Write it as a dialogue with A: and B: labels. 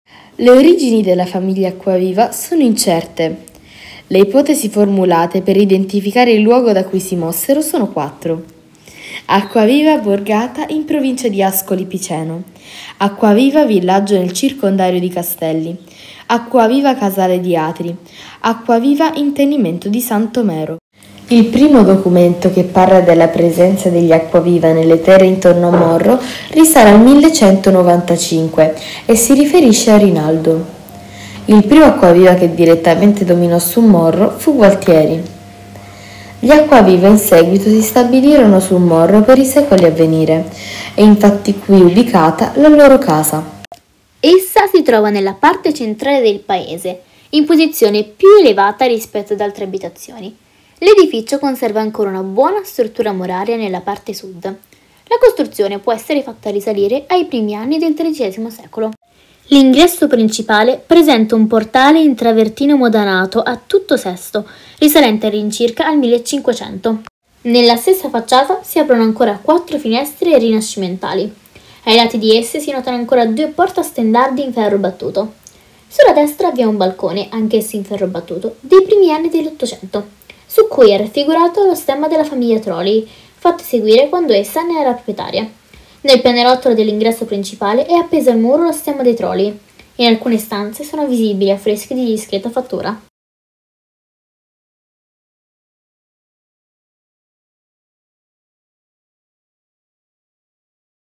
A: Le origini della famiglia Acquaviva sono incerte. Le ipotesi formulate per identificare il luogo da cui si mossero sono 4. Acquaviva Borgata in provincia di Ascoli Piceno, Acquaviva villaggio nel circondario di Castelli, Acquaviva Casale di Atri, Acquaviva Intennimento di Santomero. Il primo documento che parla della presenza degli Acquaviva nelle terre intorno a Morro risale al 1195 e si riferisce a Rinaldo. Il primo Acquaviva che direttamente dominò su Morro fu Gualtieri. Gli Acquaviva in seguito si stabilirono su Morro per i secoli a venire, è infatti qui ubicata la loro casa.
B: Essa si trova nella parte centrale del paese, in posizione più elevata rispetto ad altre abitazioni. L'edificio conserva ancora una buona struttura muraria nella parte sud. La costruzione può essere fatta risalire ai primi anni del XIII secolo. L'ingresso principale presenta un portale in travertino modanato a tutto sesto, risalente all'incirca al 1500. Nella stessa facciata si aprono ancora 4 finestre rinascimentali. Ai lati di esse si notano ancora 2 portastendardi in ferro battuto. Sulla destra vi è un balcone, anch'esso in ferro battuto, dei primi anni dell'Ottocento, su cui è raffigurato lo stemma della famiglia Troli, fatto eseguire quando essa ne era proprietaria. Nel pianerottolo dell'ingresso principale è appeso al muro lo stemma dei Troli. In alcune stanze sono visibili affreschi di discreta fattura.